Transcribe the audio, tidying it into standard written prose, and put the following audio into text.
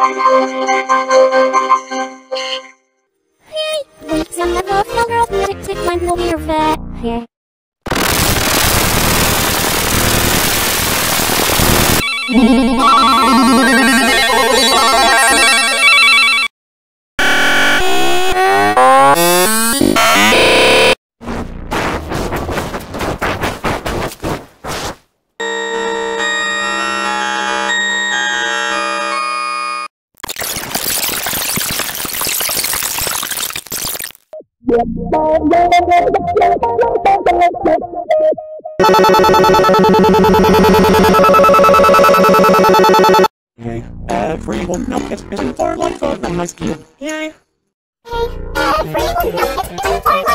Wait, some of the girls music to climb over your fat. Here. Hey, everyone know it's been for life of a nice deal. Yay! Hey, everyone knows it's time for